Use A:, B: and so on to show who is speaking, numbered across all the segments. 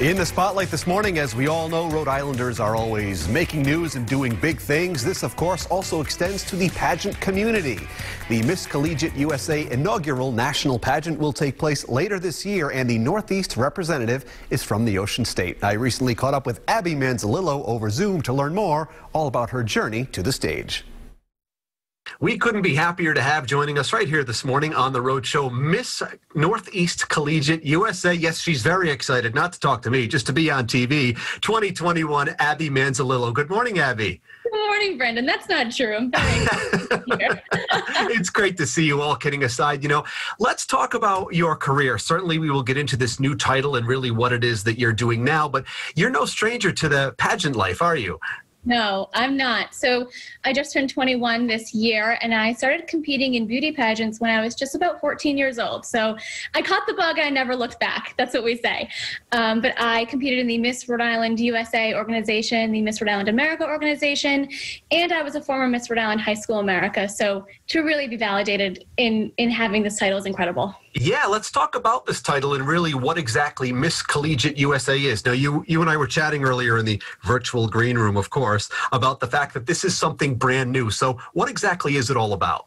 A: In the spotlight this morning, as we all know, Rhode Islanders are always making news and doing big things. This, of course, also extends to the pageant community. The Miss Collegiate USA inaugural national pageant will take place later this year, and the Northeast representative is from the Ocean State. I recently caught up with Abby Mansolillo over Zoom to learn more all about her journey to the stage. We couldn't be happier to have joining us right here this morning on the Rhode Show, Miss Northeast Collegiate USA. Yes, she's very excited, not to talk to me, just to be on TV. 2021, Abby Mansolillo. Good morning, Abby.
B: Good morning, Brendan. That's not true. I'm very excited here.
A: It's great to see you, all kidding aside. You know, let's talk about your career. Certainly, we will get into this new title and really what it is that you're doing now, but you're no stranger to the pageant life, are you?
B: No, I'm not. So I just turned 21 this year, and I started competing in beauty pageants when I was just about 14 years old. So I caught the bug and I never looked back. That's what we say. But I competed in the Miss Rhode Island USA organization, the Miss Rhode Island America organization, and I was a former Miss Rhode Island High School America. So to really be validated in having this title is incredible.
A: Yeah, let's talk about this title and really what exactly Miss Collegiate USA is. Now, you and I were chatting earlier in the virtual green room, of course, about the fact that this is something brand new. So what exactly is it all about?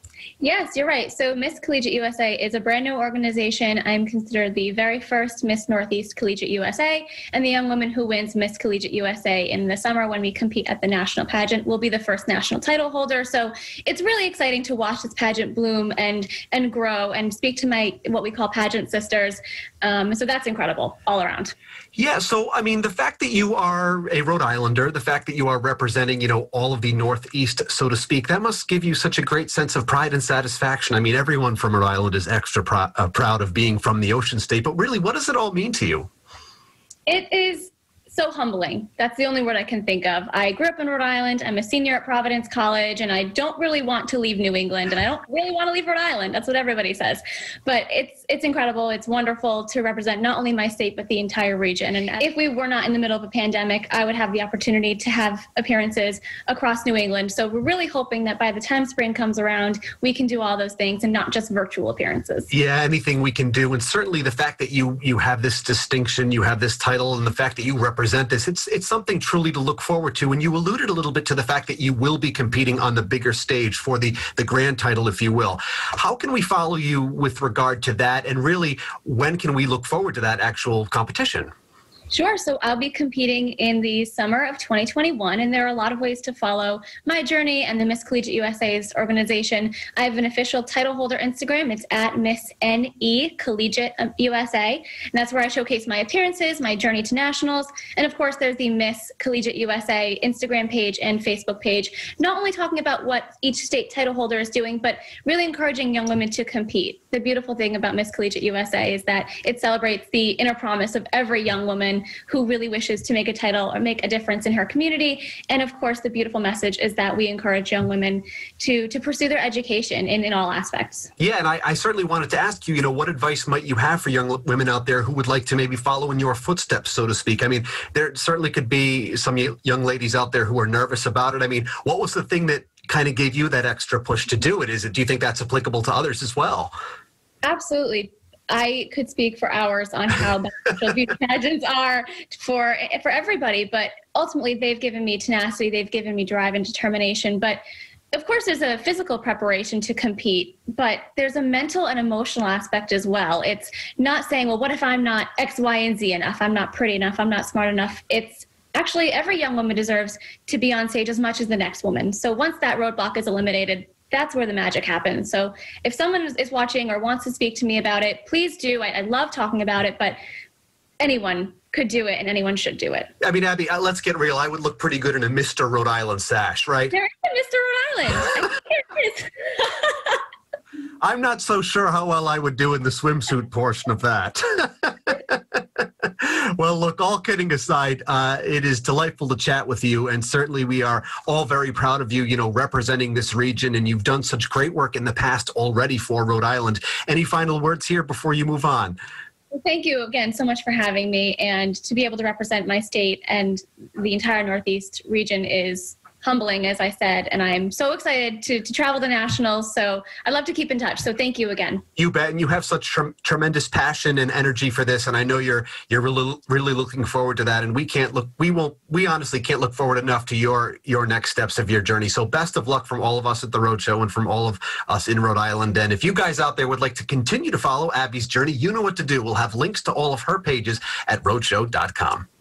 B: Yes, you're right. So Miss Collegiate USA is a brand new organization. I'm considered the very first Miss Northeast Collegiate USA, and the young woman who wins Miss Collegiate USA in the summer when we compete at the national pageant will be the first national title holder. So it's really exciting to watch this pageant bloom and grow and speak to my what we call pageant sisters. So that's incredible all around.
A: Yeah, so I mean, the fact that you are a Rhode Islander, the fact that you are representing, you know, all of the Northeast, so to speak, that must give you such a great sense of pride and satisfaction. I mean, everyone from Rhode Island is extra proud of being from the Ocean State, but really, what does it all mean to you?
B: It is so humbling. That's the only word I can think of. I grew up in Rhode Island. I'm a senior at Providence College, and I don't really want to leave New England, and I don't really want to leave Rhode Island. That's what everybody says. But it's incredible. It's wonderful to represent not only my state, but the entire region. And if we were not in the middle of a pandemic, I would have the opportunity to have appearances across New England. So we're really hoping that by the time spring comes around, we can do all those things and not just virtual appearances.
A: Yeah, anything we can do. And certainly the fact that you have this distinction, you have this title, and the fact that you represent this, it's something truly to look forward to. And you alluded a little bit to the fact that you will be competing on the bigger stage for the grand title, if you will. How can we follow you with regard to that? And really, when can we look forward to that actual competition?
B: Sure. So I'll be competing in the summer of 2021, and there are a lot of ways to follow my journey and the Miss Collegiate USA's organization. I have an official title holder Instagram. It's at Miss NE Collegiate USA, and that's where I showcase my appearances, my journey to nationals, and of course there's the Miss Collegiate USA Instagram page and Facebook page, not only talking about what each state title holder is doing, but really encouraging young women to compete. The beautiful thing about Miss Collegiate USA is that it celebrates the inner promise of every young woman who really wishes to make a title or make a difference in her community. And of course, the beautiful message is that we encourage young women to pursue their education in all aspects.
A: Yeah, and I certainly wanted to ask you, what advice might you have for young women out there who would like to maybe follow in your footsteps, so to speak? I mean, there certainly could be some young ladies out there who are nervous about it. I mean, what was the thing that kind of gave you that extra push to do it? Do you think that's applicable to others as well?
B: Absolutely. I could speak for hours on how beneficial beauty pageants are for everybody, but ultimately they've given me tenacity, they've given me drive and determination. But of course, there's a physical preparation to compete, but there's a mental and emotional aspect as well. It's not saying, well, what if I'm not X, Y, and Z enough? I'm not pretty enough. I'm not smart enough. It's actually every young woman deserves to be on stage as much as the next woman. So once that roadblock is eliminated, that's where the magic happens. So if someone is watching or wants to speak to me about it, please do. I love talking about it, but anyone could do it and anyone should do it.
A: I mean, Abby, let's get real. I would look pretty good in a Mr. Rhode Island sash, right?
B: There is a Mr. Rhode Island. There is.
A: I'm not so sure how well I would do in the swimsuit portion of that. Well, look, all kidding aside, it is delightful to chat with you, and certainly we are all very proud of you, representing this region, and you've done such great work in the past already for Rhode Island. Any final words here before you move on?
B: Well, thank you again so much for having me, and to be able to represent my state and the entire Northeast region is humbling, as I said, and I'm so excited to travel the nationals. So I'd love to keep in touch. So thank you again.
C: You bet. And you have such tremendous passion and energy for this. And I know you're really looking forward to that. And we honestly can't look forward enough to your next steps of your journey. So best of luck from all of us at the Rhode Show and from all of us in Rhode Island. And if you guys out there would like to continue to follow Abby's journey, you know what to do. We'll have links to all of her pages at rhodeshow.com.